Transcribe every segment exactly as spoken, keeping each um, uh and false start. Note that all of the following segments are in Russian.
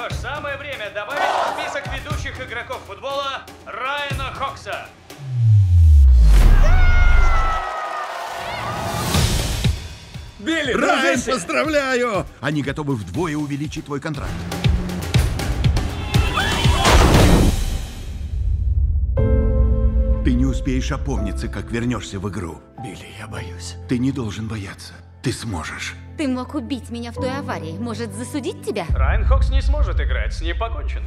Что ж, самое время добавить в список ведущих игроков футбола Райана Хокса. Билли, Райан, дружище! поздравляю! Они готовы вдвое увеличить твой контракт. Ты не успеешь опомниться, как вернешься в игру. Билли, я боюсь. Ты не должен бояться. Ты сможешь. Ты мог убить меня в той аварии. Может, засудить тебя? Райан Хокс не сможет играть, с ним покончено.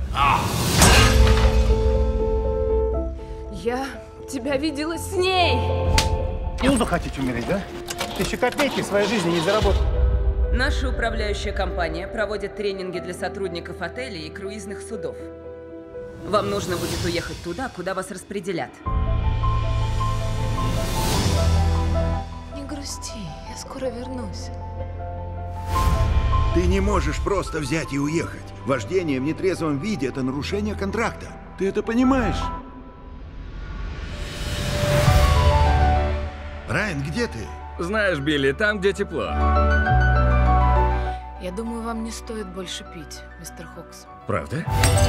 Я тебя видела с ней. Илду хотите умереть, да? Тысячи копейки в своей жизни не заработал. Наша управляющая компания проводит тренинги для сотрудников отелей и круизных судов. Вам нужно будет уехать туда, куда вас распределят. Не грусти, я скоро вернусь. Ты не можешь просто взять и уехать. Вождение в нетрезвом виде – это нарушение контракта. Ты это понимаешь? Райан, где ты? Знаешь, Билли, там, где тепло. Я думаю, вам не стоит больше пить, мистер Хокс. Правда?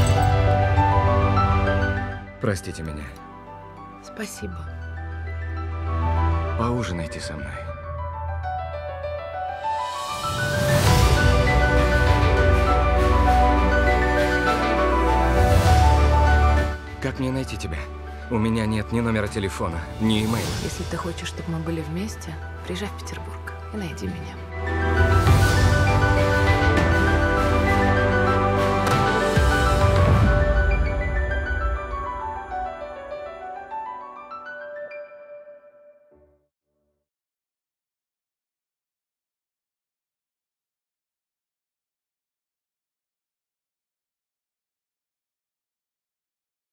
Простите меня. Спасибо. Поужинайте со мной. Как мне найти тебя? У меня нет ни номера телефона, ни имейла. Если ты хочешь, чтобы мы были вместе, приезжай в Петербург и найди меня.